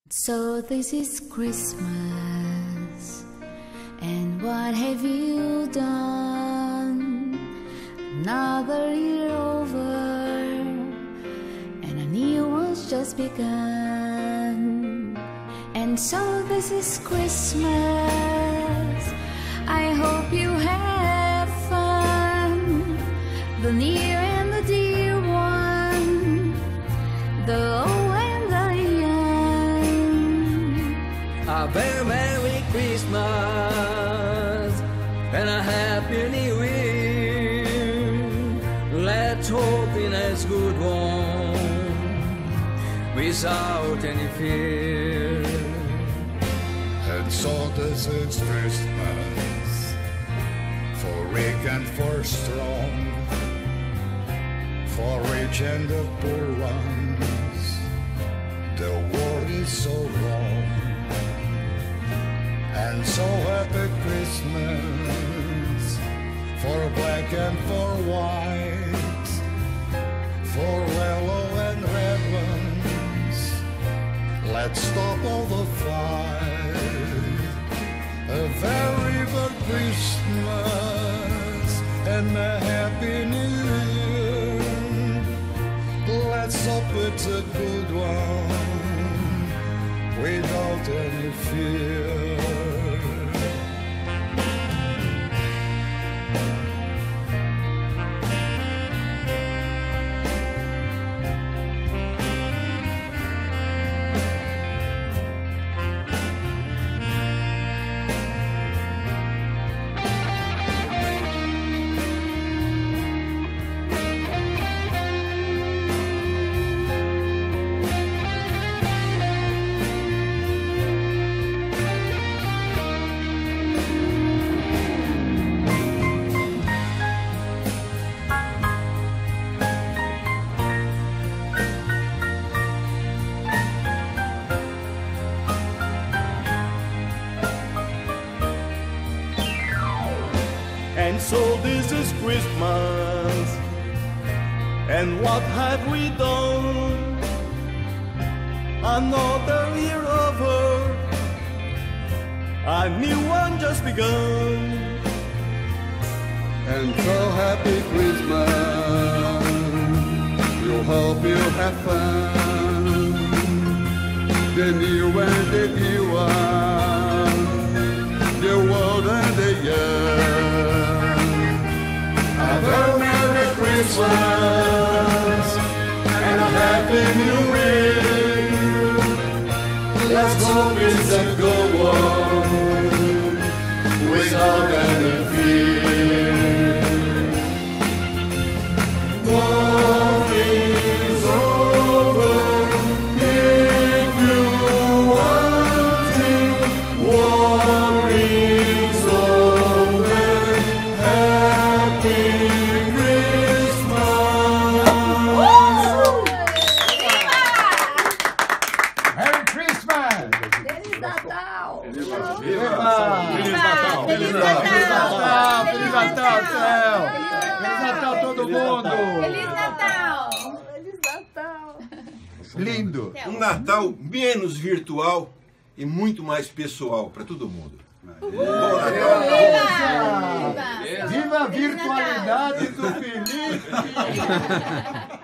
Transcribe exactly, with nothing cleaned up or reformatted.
So this is Christmas, and what have you done? Another year over, and a new one's just begun. And so this is Christmas, I hope you have fun, the near and the dear one, the old and the young. A very Merry Christmas and a Happy New Year. Let's hope in a good one without any fear. And so this is Christmas, for weak and for strong, for rich and the poor ones. The world is so wrong. And so happy Christmas, for black and for white, for yellow and red ones. Let's stop all the fight. A very good Christmas and a Happy New Year. Let's hope it's a good one without any fear. And so this is Christmas, and what have we done? Another year over, a new one just begun. And so happy Christmas, we hope you have fun. The new and the new one, the world and the young. A very Merry Christmas and a Happy New Year. Let's hope it's a good one without any fear. War is over if you want it. War is over. Happy Christmas. Merry Christmas! Feliz Natal! Feliz Natal! Feliz Natal! Feliz Natal! Feliz Natal, céu! Feliz Natal todo mundo! Feliz Natal! Feliz Natal! Lindo! Um Natal menos virtual e muito mais pessoal para todo mundo. Viva! Viva a virtualidade do Felipe!